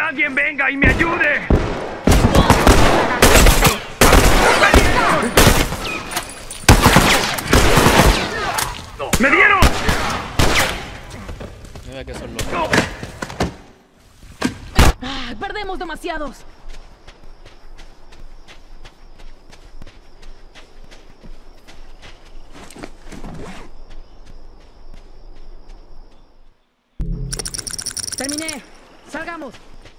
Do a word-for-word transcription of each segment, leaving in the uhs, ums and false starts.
¡Alguien venga y me ayude! ¡Me dieron! Mira que son locos. Ah, perdemos demasiados. Terminé. Salgamos.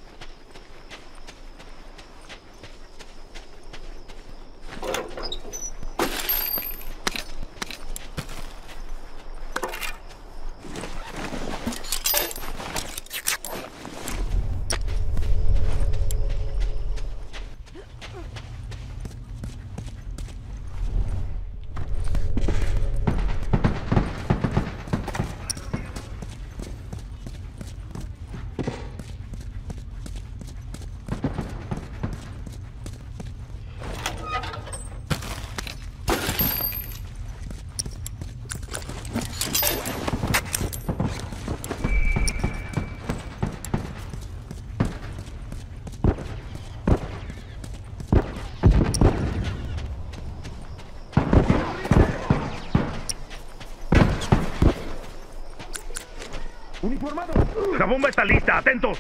¡Uniformado! ¡La bomba está lista! ¡Atentos!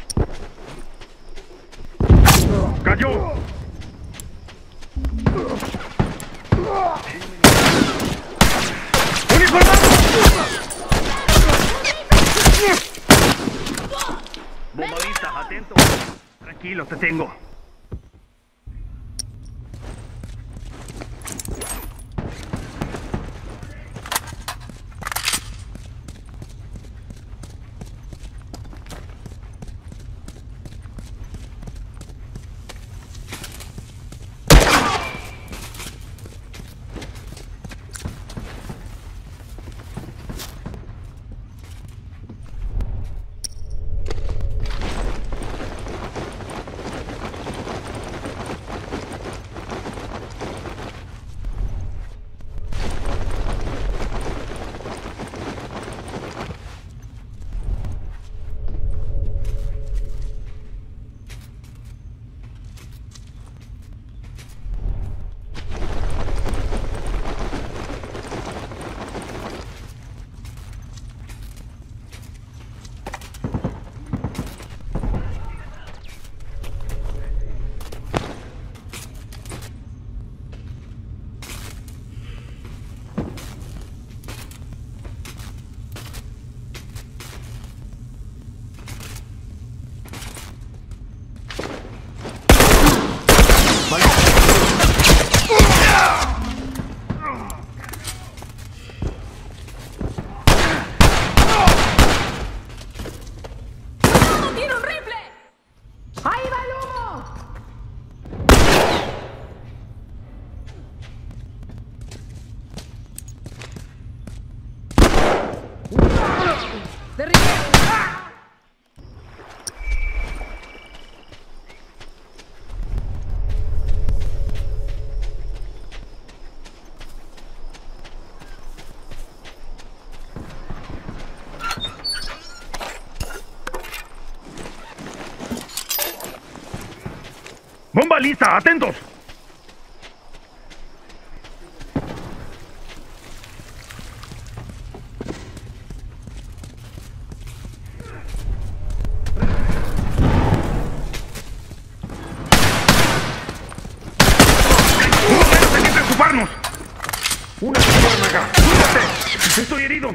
¡Cayó! ¡Uniformado! ¡Bomba lista! ¡Atentos! Tranquilo, te tengo. ¡Bomba lista! ¡Atentos! ¡No hay que preocuparnos! ¡Una persona acá! ¡Cuídate! ¡Estoy herido!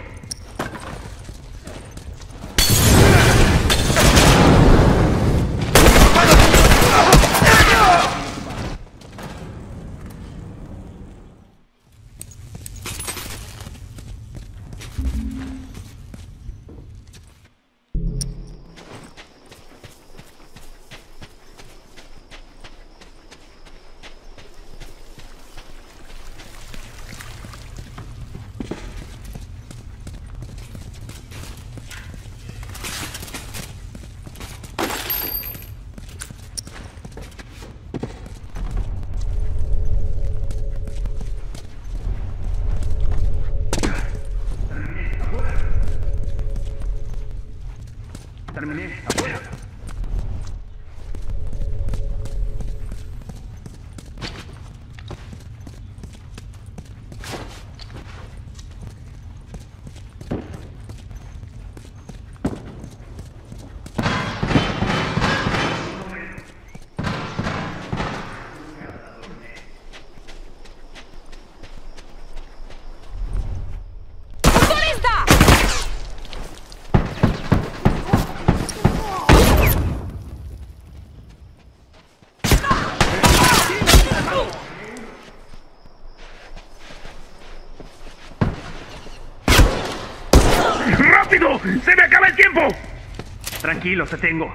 ¡Se me acaba el tiempo! Tranquilo, te tengo.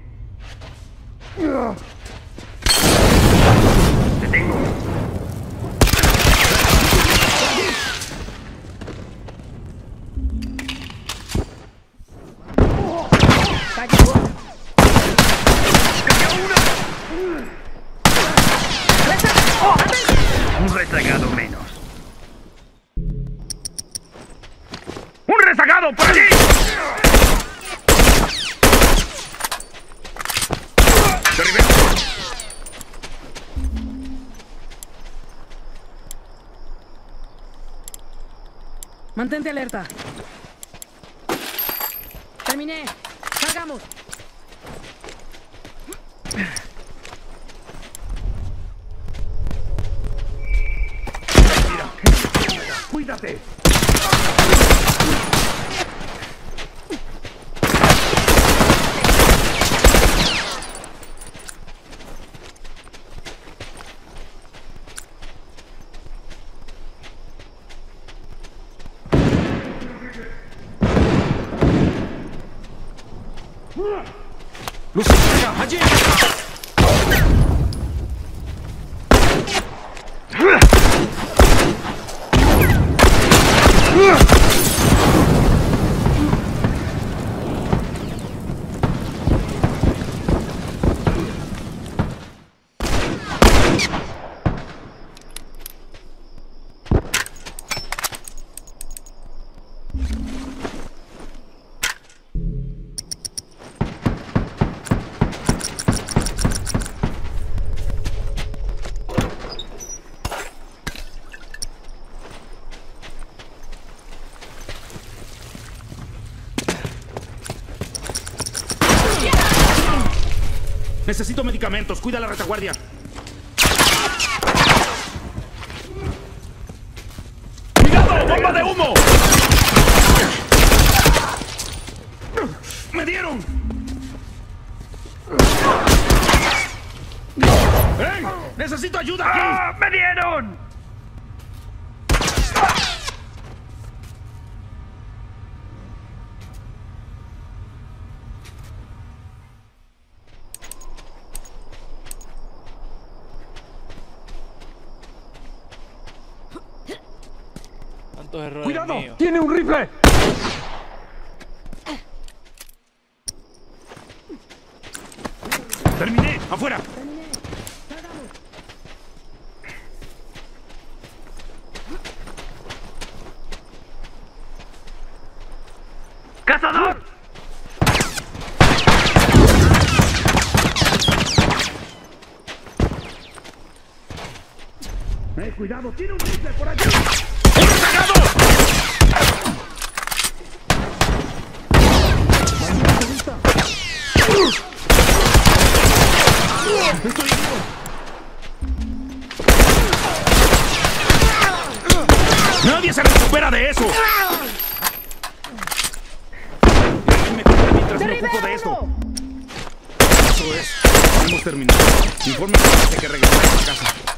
Te tengo. Un rezagado menos. ¡Un rezagado por allí! ¡Derribé! Mantente alerta. Terminé. Salgamos. ¡Cuídate! ¡Luz entrega! ¡Allí! Necesito medicamentos. Cuida la retaguardia. ¡Cuidado! ¡Bomba de humo! ¡Me dieron! ¡Ey! ¡Necesito ayuda aquí! ¡Ah! ¡Me dieron! Tantos errores ¡Cuidado! míos. ¡Tiene un rifle! ¡Terminé! ¡Afuera! ¡Cazador! ¡Eh, cuidado! ¡Tiene un rifle por allí! ¡Un rezagado! ¡Estoy herido! ¡Nadie se recupera de eso! Me cubriré mientras me ¡Derribé ocupo de a esto. uno! Eso es. Hemos terminado. Informe de que regresar a casa.